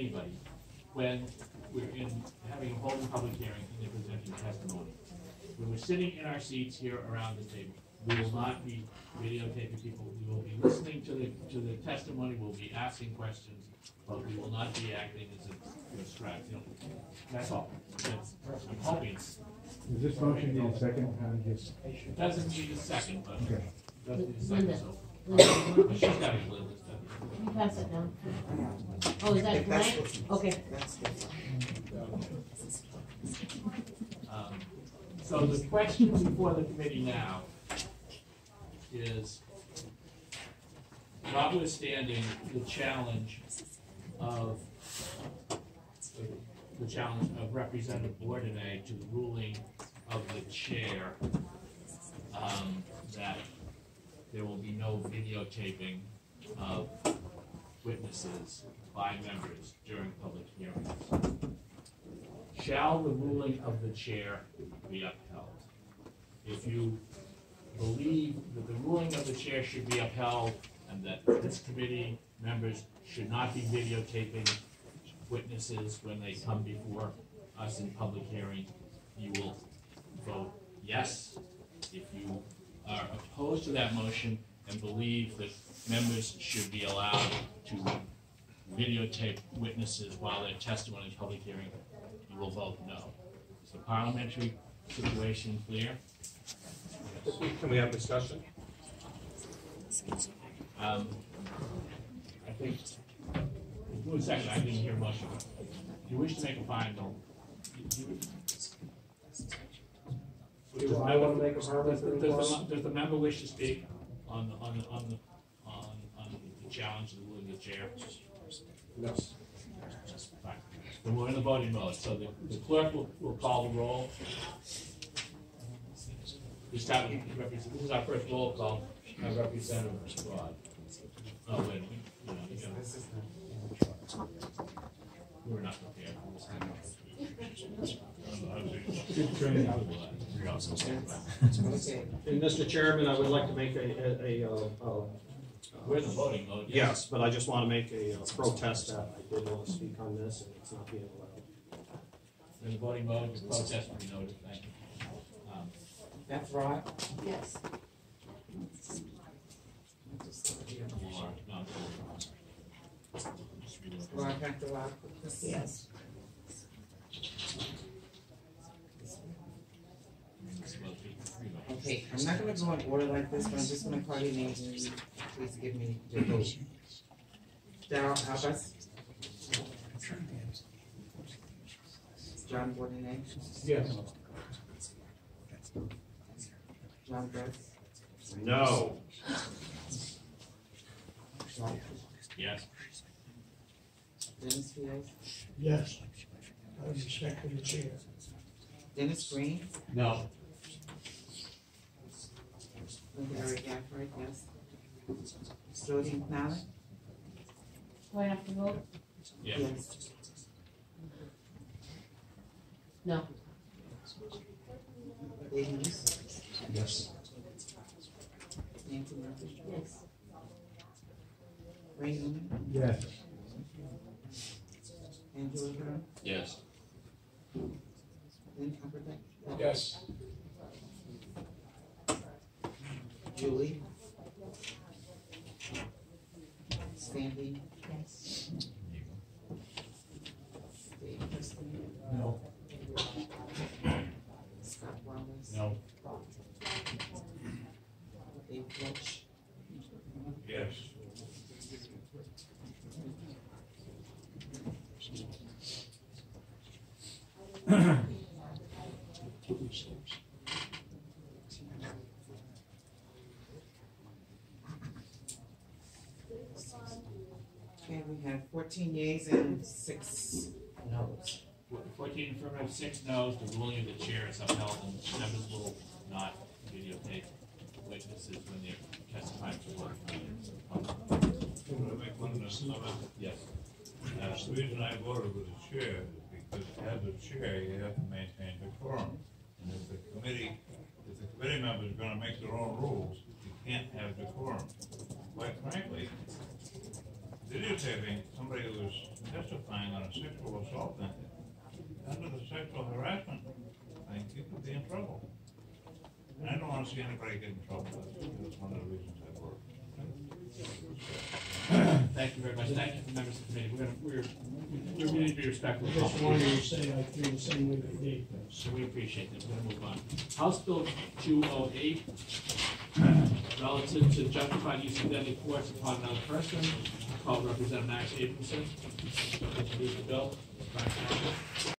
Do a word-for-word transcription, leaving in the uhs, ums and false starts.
anybody when we're in having a holding public hearing and they're presenting testimony. When we're sitting in our seats here around the table, we will not be videotaping people. We will be listening to the to the testimony. We'll be asking questions, but we will not be acting as a distract. You know, that's all. That's, I'm hoping it's. Does this motion need a second? It doesn't need a second, but okay. it doesn't need a second. Linda. So. Linda. But she's got it, Linda. Can you pass it down? Oh, is that blank? Okay. Um, so the question before the committee now is, notwithstanding the challenge of the challenge of Representative Bourdonnais to the ruling of the chair um, that there will be no videotaping of witnesses by members during public hearings. Shall the ruling of the chair be upheld? If you believe that the ruling of the chair should be upheld and that this committee members should not be videotaping witnesses when they come before us in public hearing, you will vote yes. If you are opposed to that motion and believe that members should be allowed to videotape witnesses while they're testifying in public hearing, you will vote no. Is the parliamentary situation clear? Yes. Can we have discussion? Um, I think, one second, I didn't hear much of it. If you wish to make a final, Do I want to make a comment? Does, does, the, does the member wish to speak on the on the on the on, on the challenge of the ruling of the chair? No. Fine. Then we're in the voting mode. So the, the clerk will, will call the roll. This time, this is our first roll call. Our representative Rod. Oh wait, you know, you know. We're not prepared. Good training. And Mister Chairman, I would like to make a, a, a, a, a We're in the voting mode. yes, but I just want to make a, a protest that I did want to speak on this, and it's not being allowed. We're in the voting mode. Your protest will be noted. Thank you. Um, That's right. Yes. or, no, Well, I have to allow this. Yes. Okay, I'm not gonna go in order like this, but I'm just gonna call your names and you please give me your vote. Darrell Abbas. John Bourdonnais. Yes. John Bress. No. yes. Dennis Field. Yes. Out of respect for the chair. Dennis Green. No. Linda Eric Gafford, yes. Jody McNally. Do I have to vote? Yes. Yes. No. David Lewis. Yes. Nancy Murphy. Yes. Ray Newman. Yes. Angela Brown. Yes. Lynn Cumberbatch. Yes. Julie. Sandy. Yes. Dave Christine. No. Scott Wallace. No. Dave Welch. Yes. Okay, we have fourteen yeas and six noes. Fourteen affirmative, six no's. The ruling of the chair is upheld, and members will not videotape witnesses when they're testifying before the committee. Can I make one comment? Yes. Uh, the reason I voted with the chair is because as a chair, you have to maintain decorum. And if the committee, if the committee member is gonna make their own rules, you can't have decorum. Quite frankly, videotaping somebody who was testifying on a sexual assault thing, under the sexual harassment thing, you could be in trouble. And I don't want to see anybody get in trouble. That's one of the reasons I work. Thank you very much. Thank you, members of the committee. We're gonna, we're, we're going to be respectful I of the just public. wanted to say I feel the same way that Dave does. So we appreciate that. We're gonna move on. House Bill two oh eight, relative to justified use of deadly force upon another person. Call Representative Max Abramson. Introduce the bill.